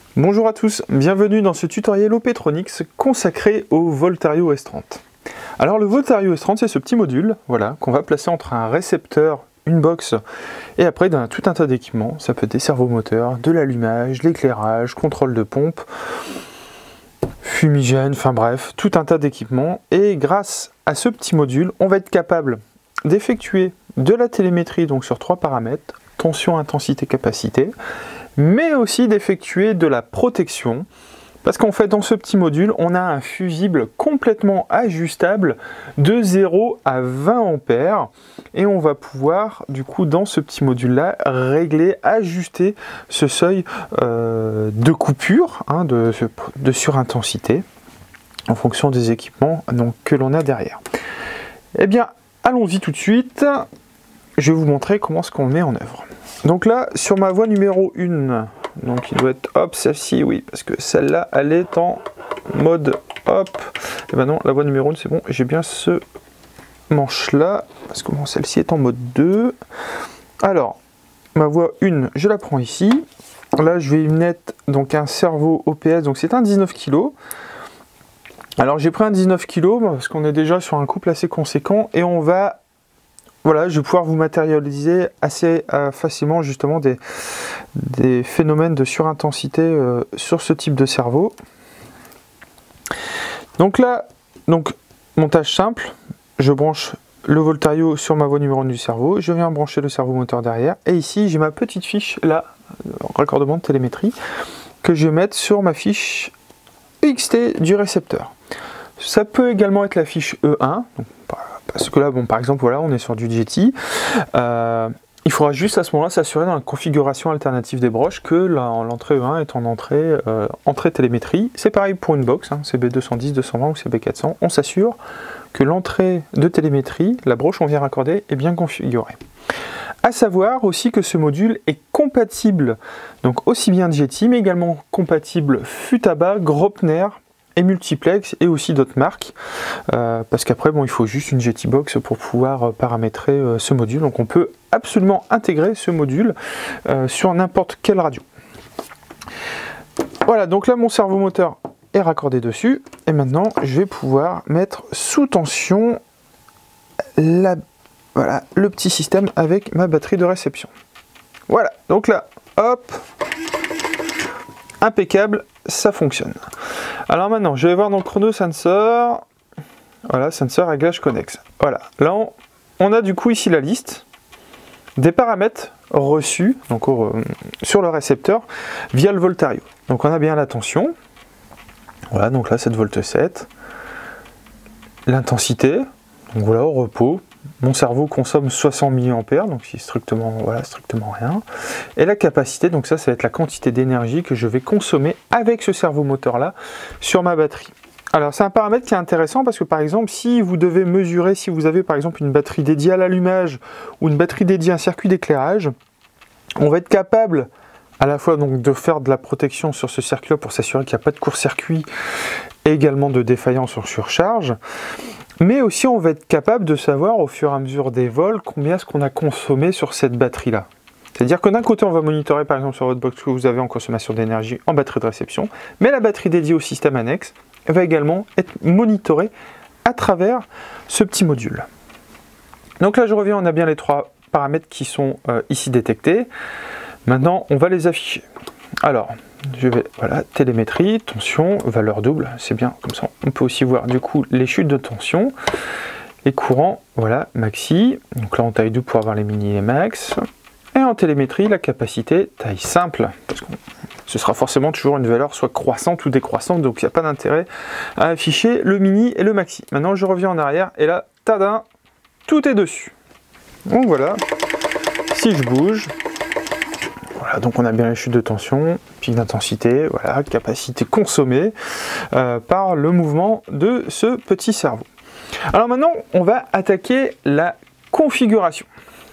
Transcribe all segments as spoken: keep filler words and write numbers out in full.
Bonjour à tous, bienvenue dans ce tutoriel Opetronix consacré au Voltario S trente. Alors le Voltario S trente, c'est ce petit module voilà, qu'on va placer entre un récepteur, une box et après d'un tout un tas d'équipements. Ça peut être des servomoteurs, de l'allumage, l'éclairage, contrôle de pompe, fumigène, enfin bref, tout un tas d'équipements. Et grâce à ce petit module, on va être capable d'effectuer de la télémétrie donc sur trois paramètres, tension, intensité, capacité, mais aussi d'effectuer de la protection, parce qu'en fait dans ce petit module on a un fusible complètement ajustable de zéro à vingt ampères et on va pouvoir du coup dans ce petit module là régler, ajuster ce seuil euh, de coupure, hein, de, de surintensité en fonction des équipements donc, que l'on a derrière. Eh bien allons-y tout de suite, je vais vous montrer comment ce qu'on met en œuvre. Donc là, sur ma voie numéro un, donc il doit être hop, celle-ci, oui, parce que celle-là, elle est en mode hop. Et ben non, la voie numéro un, c'est bon, j'ai bien ce manche-là, parce que bon, celle-ci est en mode deux. Alors, ma voie un, je la prends ici. Là, je vais y mettre donc un servo O P S, donc c'est un dix-neuf kilos. Alors, j'ai pris un dix-neuf kilos, parce qu'on est déjà sur un couple assez conséquent, et on va... Voilà, je vais pouvoir vous matérialiser assez euh, facilement justement des, des phénomènes de surintensité euh, sur ce type de servo. Donc là, donc, montage simple, je branche le Voltario sur ma voie numéro un du servo, je viens brancher le servomoteur derrière, et ici j'ai ma petite fiche, là, raccordement de télémétrie, que je vais mettre sur ma fiche X T du récepteur. Ça peut également être la fiche E un, donc, parce que là, bon, par exemple, voilà, on est sur du G T. Euh, il faudra juste à ce moment-là s'assurer dans la configuration alternative des broches que l'entrée E un est en entrée, euh, entrée télémétrie. C'est pareil pour une box, hein, C B deux cent dix, deux cent vingt ou C B quatre cents. On s'assure que l'entrée de télémétrie, la broche qu'on vient raccorder, est bien configurée. À savoir aussi que ce module est compatible, donc aussi bien G T, mais également compatible Futaba, Gropner, et multiplex et aussi d'autres marques euh, parce qu'après bon il faut juste une G T box pour pouvoir paramétrer euh, ce module, donc on peut absolument intégrer ce module euh, sur n'importe quelle radio. Voilà, donc là mon servomoteur est raccordé dessus et maintenant je vais pouvoir mettre sous tension la, voilà, le petit système avec ma batterie de réception. Voilà, donc là hop, impeccable, ça fonctionne. Alors maintenant, je vais voir dans le chrono sensor. Voilà, sensor réglage connexe. Voilà, là on, on a du coup ici la liste des paramètres reçus donc au, sur le récepteur via le Voltario. Donc on a bien la tension. Voilà, donc là sept volts sept. L'intensité. Donc voilà, au repos. Mon cerveau consomme soixante milliampères, donc c'est strictement, voilà, strictement rien. Et la capacité, donc ça, ça va être la quantité d'énergie que je vais consommer avec ce servomoteur-là sur ma batterie. Alors c'est un paramètre qui est intéressant parce que par exemple, si vous devez mesurer, si vous avez par exemple une batterie dédiée à l'allumage ou une batterie dédiée à un circuit d'éclairage, on va être capable à la fois donc de faire de la protection sur ce circuit-là pour s'assurer qu'il n'y a pas de court-circuit et également de défaillance sur surcharge. Mais aussi on va être capable de savoir au fur et à mesure des vols combien est-ce qu'on a consommé sur cette batterie-là. C'est-à-dire que d'un côté on va monitorer par exemple sur votre box que vous avez en consommation d'énergie en batterie de réception, mais la batterie dédiée au système annexe va également être monitorée à travers ce petit module. Donc là je reviens, on a bien les trois paramètres qui sont euh, ici détectés. Maintenant on va les afficher. Alors, je vais, voilà, télémétrie, tension, valeur double, c'est bien, comme ça on peut aussi voir du coup les chutes de tension, les courants, voilà, maxi, donc là en taille double pour avoir les mini et les max, et en télémétrie la capacité taille simple, parce que ce sera forcément toujours une valeur soit croissante ou décroissante, donc il n'y a pas d'intérêt à afficher le mini et le maxi. Maintenant je reviens en arrière, et là, tadam, tout est dessus. Donc voilà, si je bouge, voilà, donc on a bien les chutes de tension, pic d'intensité, voilà, capacité consommée euh, par le mouvement de ce petit cerveau. Alors maintenant, on va attaquer la configuration.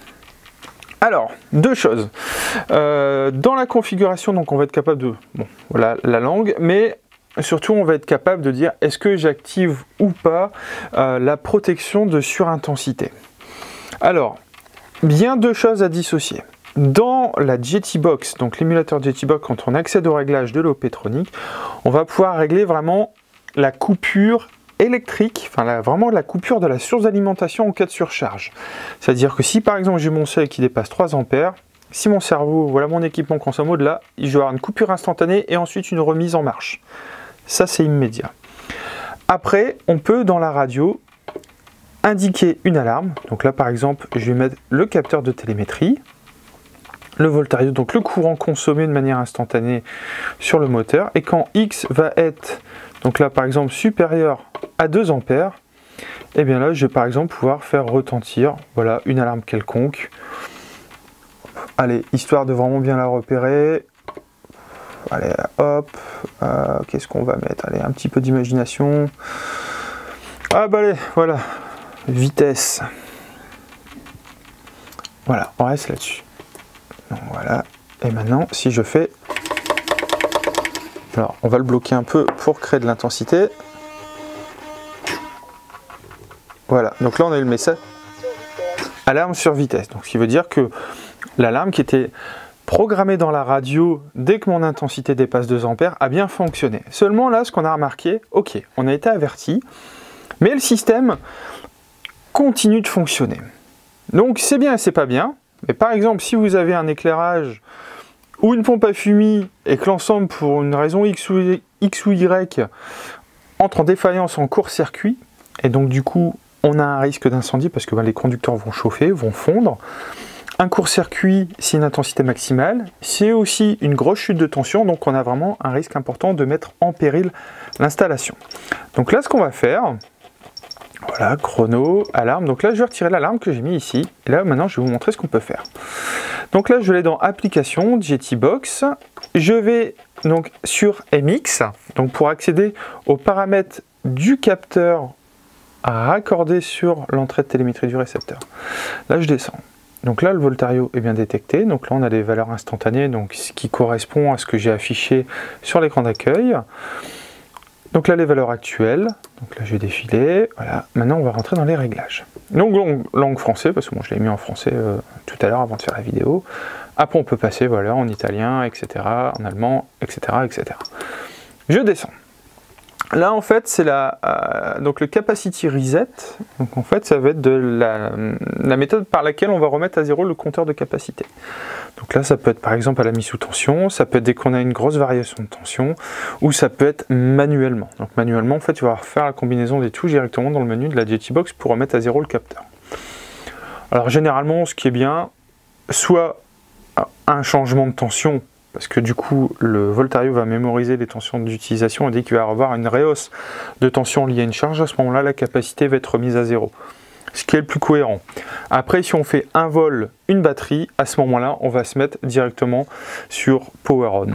Alors, deux choses. Euh, dans la configuration, donc on va être capable de, bon, voilà, la langue, mais surtout on va être capable de dire est-ce que j'active ou pas euh, la protection de surintensité. Alors, bien deux choses à dissocier. dans la Jettybox, donc l'émulateur Jettybox, quand on accède au réglage de l'Optronic, on va pouvoir régler vraiment la coupure électrique, enfin la, vraiment la coupure de la source d'alimentation en cas de surcharge. C'est-à-dire que si par exemple j'ai mon seuil qui dépasse trois ampères, si mon cerveau, voilà mon équipement consomme au-delà, je vais avoir une coupure instantanée et ensuite une remise en marche. Ça c'est immédiat. Après, on peut dans la radio indiquer une alarme. Donc là par exemple, je vais mettre le capteur de télémétrie, le voltario, donc le courant consommé de manière instantanée sur le moteur. Et quand X va être, donc là par exemple, supérieur à deux ampères, et bien là je vais par exemple pouvoir faire retentir voilà, une alarme quelconque. Allez, histoire de vraiment bien la repérer. Allez, hop, euh, qu'est-ce qu'on va mettre? Allez, un petit peu d'imagination. Ah bah allez, voilà, vitesse. Voilà, on reste là-dessus. Donc voilà, et maintenant, si je fais... Alors, on va le bloquer un peu pour créer de l'intensité. Voilà, donc là on a eu le message. Alarme sur vitesse, donc ce qui veut dire que l'alarme qui était programmée dans la radio dès que mon intensité dépasse deux ampères a bien fonctionné. Seulement là, ce qu'on a remarqué, ok, on a été averti, mais le système continue de fonctionner. Donc c'est bien et c'est pas bien, mais par exemple, si vous avez un éclairage ou une pompe à fumier et que l'ensemble, pour une raison X ou, X ou Y, entre en défaillance en court-circuit, et donc du coup, on a un risque d'incendie parce que ben, les conducteurs vont chauffer, vont fondre. Un court-circuit, c'est une intensité maximale, c'est aussi une grosse chute de tension, donc on a vraiment un risque important de mettre en péril l'installation. Donc là, ce qu'on va faire, voilà, chrono, alarme, donc là je vais retirer l'alarme que j'ai mis ici, et là maintenant je vais vous montrer ce qu'on peut faire. Donc là je vais aller dans Applications, Jettybox, je vais donc sur M X, donc pour accéder aux paramètres du capteur à raccorder sur l'entrée de télémétrie du récepteur. Là je descends. Donc là, le voltario est bien détecté. Donc là, on a les valeurs instantanées, donc ce qui correspond à ce que j'ai affiché sur l'écran d'accueil. Donc là, les valeurs actuelles. Donc là, je vais défiler. Voilà. Maintenant, on va rentrer dans les réglages. Donc langue, langue français, parce que moi, je l'ai mis en français euh, tout à l'heure avant de faire la vidéo. Après, on peut passer voilà, en italien, et cetera, en allemand, et cetera, et cetera. Je descends. Là, en fait, c'est la euh, donc le capacity reset. Donc, en fait, ça va être de la, la méthode par laquelle on va remettre à zéro le compteur de capacité. Donc là, ça peut être par exemple à la mise sous tension, ça peut être dès qu'on a une grosse variation de tension, ou ça peut être manuellement. Donc manuellement, en fait, tu vas faire la combinaison des touches directement dans le menu de la Jettybox pour remettre à zéro le capteur. Alors généralement, ce qui est bien, soit un changement de tension, parce que du coup, le voltario va mémoriser les tensions d'utilisation et dès qu'il va y avoir une réhausse de tension liée à une charge, à ce moment-là, la capacité va être remise à zéro. Ce qui est le plus cohérent. Après, si on fait un vol, une batterie, à ce moment-là, on va se mettre directement sur Power On.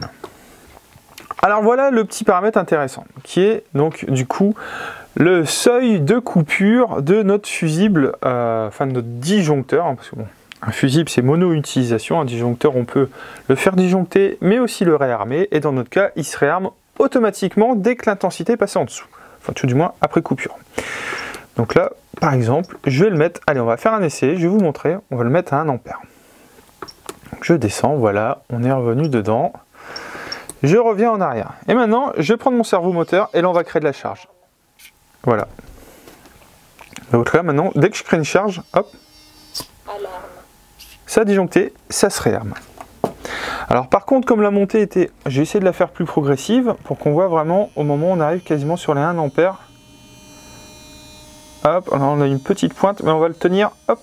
Alors voilà le petit paramètre intéressant, qui est donc du coup le seuil de coupure de notre fusible, euh, enfin de notre disjoncteur, hein, parce que bon, un fusible, c'est mono-utilisation. Un disjoncteur, on peut le faire disjoncter, mais aussi le réarmer. Et dans notre cas, il se réarme automatiquement dès que l'intensité passe en dessous. Enfin, tout du moins, après coupure. Donc là, par exemple, je vais le mettre... Allez, on va faire un essai. Je vais vous montrer. On va le mettre à un ampère. Donc, je descends. Voilà, on est revenu dedans. Je reviens en arrière. Et maintenant, je vais prendre mon cerveau moteur et là, on va créer de la charge. Voilà. Donc là, maintenant, dès que je crée une charge, hop, ça a disjoncté, ça se réarme. Alors par contre, comme la montée était... J'ai essayé de la faire plus progressive pour qu'on voit vraiment au moment où on arrive quasiment sur les un ampère. Hop, alors on a une petite pointe, mais on va le tenir, hop.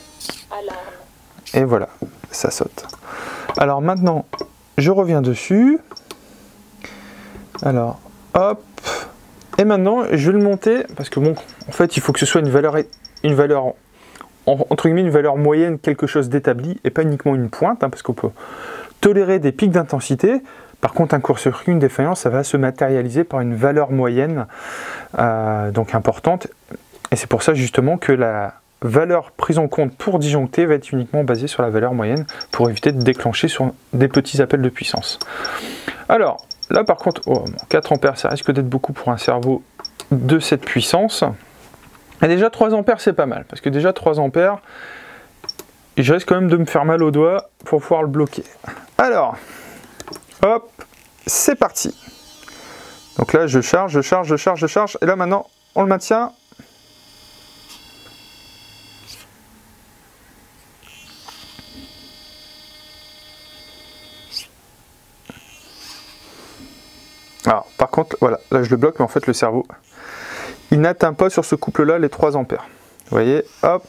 Et voilà, ça saute. Alors maintenant, je reviens dessus. Alors, hop. Et maintenant, je vais le monter, parce que bon, en fait, il faut que ce soit une valeur... Une valeur entre guillemets une valeur moyenne, quelque chose d'établi, et pas uniquement une pointe, hein, parce qu'on peut tolérer des pics d'intensité. Par contre, un court-circuit, une défaillance, ça va se matérialiser par une valeur moyenne, euh, donc importante. Et c'est pour ça justement que la valeur prise en compte pour disjoncter va être uniquement basée sur la valeur moyenne, pour éviter de déclencher sur des petits appels de puissance. Alors, là par contre, oh, quatre ampères, ça risque d'être beaucoup pour un cerveau de cette puissance. Et déjà trois ampères, c'est pas mal, parce que déjà trois ampères, et je risque quand même de me faire mal au doigt pour pouvoir le bloquer. Alors, hop, c'est parti. Donc là, je charge, je charge, je charge, je charge, et là maintenant, on le maintient. Alors, par contre, voilà, là je le bloque, mais en fait le cerveau, il n'atteint pas sur ce couple-là les trois ampères. Vous voyez, hop,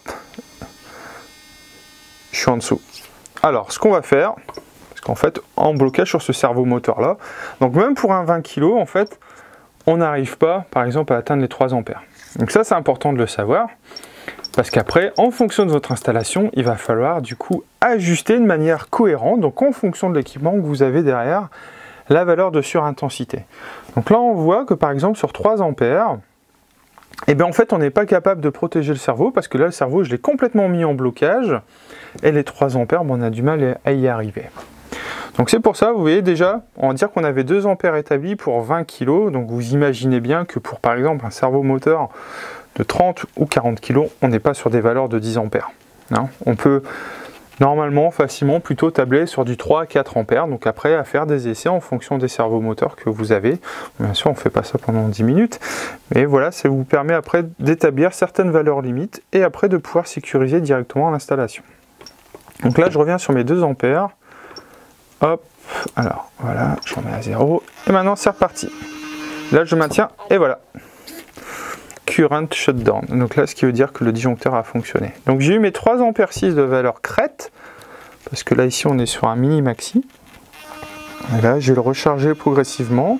je suis en dessous. Alors, ce qu'on va faire, parce qu'en fait, en blocage sur ce cerveau moteur-là, donc même pour un vingt kilos, en fait, on n'arrive pas, par exemple, à atteindre les trois ampères. Donc ça, c'est important de le savoir, parce qu'après, en fonction de votre installation, il va falloir du coup ajuster de manière cohérente, donc en fonction de l'équipement que vous avez derrière, la valeur de surintensité. Donc là, on voit que par exemple, sur trois ampères, et bien en fait, on n'est pas capable de protéger le cerveau, parce que là, le cerveau, je l'ai complètement mis en blocage, et les trois ampères, ben, on a du mal à y arriver. Donc c'est pour ça, vous voyez déjà, on va dire qu'on avait deux ampères établis pour vingt kilos, donc vous imaginez bien que pour par exemple un cerveau moteur de trente ou quarante kilos, on n'est pas sur des valeurs de dix ampères. Hein. On peut normalement facilement plutôt tabler sur du trois à quatre ampères, donc après à faire des essais en fonction des cerveaux moteurs que vous avez. Bien sûr, on ne fait pas ça pendant dix minutes, mais voilà, ça vous permet après d'établir certaines valeurs limites et après de pouvoir sécuriser directement l'installation. Donc là, je reviens sur mes deux ampères. Hop, alors voilà, je remets à zéro. Et maintenant, c'est reparti. Là, je maintiens, et voilà. Current shutdown. Donc là, ce qui veut dire que le disjoncteur a fonctionné. Donc j'ai eu mes trois ampères six de valeur crête, parce que là, ici, on est sur un mini maxi. Et là, je vais le recharger progressivement.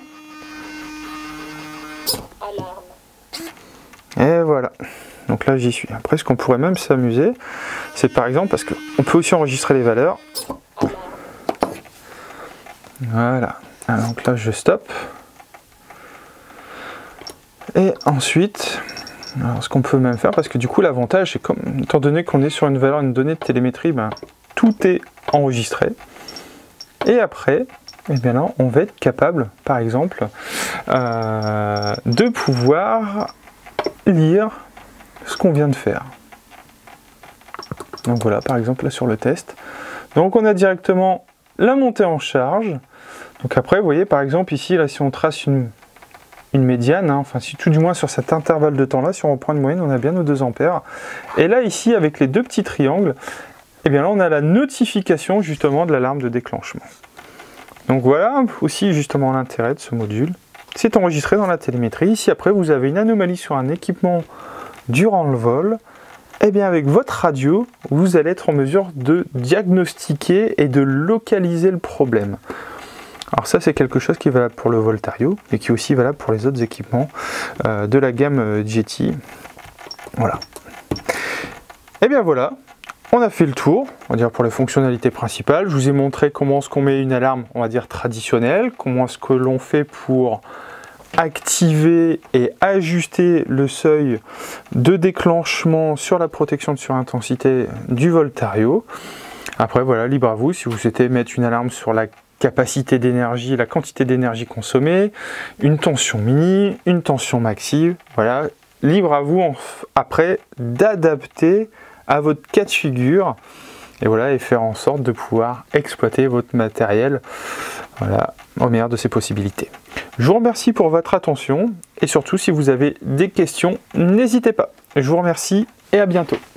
Et voilà. Donc là, j'y suis. Après, ce qu'on pourrait même s'amuser, c'est par exemple, parce qu'on peut aussi enregistrer les valeurs. Voilà, alors, donc là je stoppe. Et ensuite, alors ce qu'on peut même faire, parce que du coup l'avantage c'est comme, étant donné qu'on est sur une valeur, une donnée de télémétrie, ben, tout est enregistré. Et après, eh bien là, on va être capable, par exemple, euh, de pouvoir lire ce qu'on vient de faire. Donc voilà, par exemple là sur le test. Donc on a directement la montée en charge. Donc après, vous voyez, par exemple, ici, là, si on trace une, une médiane, hein, enfin, si tout du moins sur cet intervalle de temps-là, si on reprend une moyenne, on a bien nos deux ampères. Et là, ici, avec les deux petits triangles, eh bien là, on a la notification, justement, de l'alarme de déclenchement. Donc voilà aussi, justement, l'intérêt de ce module. C'est enregistré dans la télémétrie. Ici, après, vous avez une anomalie sur un équipement durant le vol. Eh bien, avec votre radio, vous allez être en mesure de diagnostiquer et de localiser le problème. Alors ça, c'est quelque chose qui est valable pour le Voltario, et qui est aussi valable pour les autres équipements euh, de la gamme euh, G T. Voilà. Et bien voilà, on a fait le tour, on va dire pour les fonctionnalités principales. Je vous ai montré comment est-ce qu'on met une alarme, on va dire traditionnelle, comment est-ce que l'on fait pour activer et ajuster le seuil de déclenchement sur la protection de surintensité du Voltario. Après voilà, libre à vous si vous souhaitez mettre une alarme sur la capacité d'énergie, la quantité d'énergie consommée, une tension mini, une tension maxi, voilà, libre à vous en, après d'adapter à votre cas de figure et voilà, et faire en sorte de pouvoir exploiter votre matériel, voilà, au meilleur de ses possibilités. Je vous remercie pour votre attention et surtout si vous avez des questions, n'hésitez pas. Je vous remercie et à bientôt.